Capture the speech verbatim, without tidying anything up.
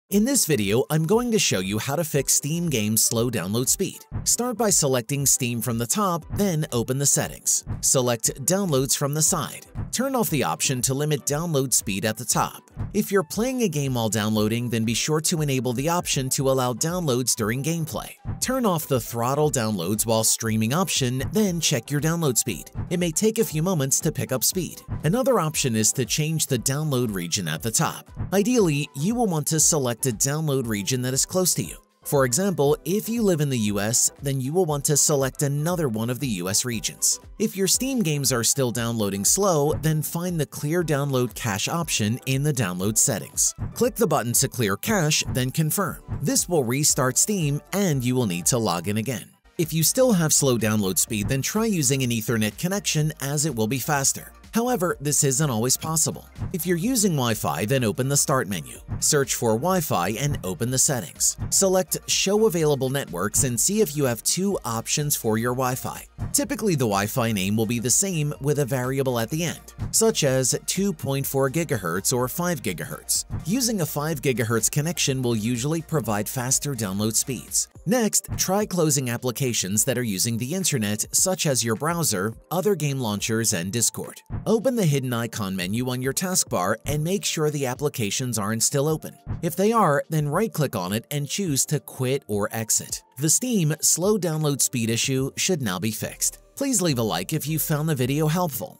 In this video, I'm going to show you how to fix Steam Game's slow download speed. Start by selecting Steam from the top, then open the settings. Select Downloads from the side. Turn off the option to limit download speed at the top. If you're playing a game while downloading, then be sure to enable the option to allow downloads during gameplay. Turn off the throttle downloads while streaming option, then check your download speed. It may take a few moments to pick up speed. Another option is to change the download region at the top. Ideally, you will want to select a download region that is close to you. For example, if you live in the U S, then you will want to select another one of the U S regions. If your Steam games are still downloading slow, then find the Clear Download Cache option in the download settings. Click the button to clear cache, then confirm. This will restart Steam and you will need to log in again. If you still have slow download speed, then try using an Ethernet connection as it will be faster. However, this isn't always possible. If you're using Wi-Fi, then open the Start menu. Search for Wi-Fi and open the settings. Select Show Available Networks and see if you have two options for your Wi-Fi. Typically, the Wi-Fi name will be the same with a variable at the end, such as two point four gigahertz or five gigahertz. Using a five gigahertz connection will usually provide faster download speeds. Next, try closing applications that are using the internet, such as your browser, other game launchers, and Discord. Open the hidden icon menu on your taskbar and make sure the applications aren't still open. If they are, then right-click on it and choose to quit or exit. The Steam slow download speed issue should now be fixed. Please leave a like if you found the video helpful.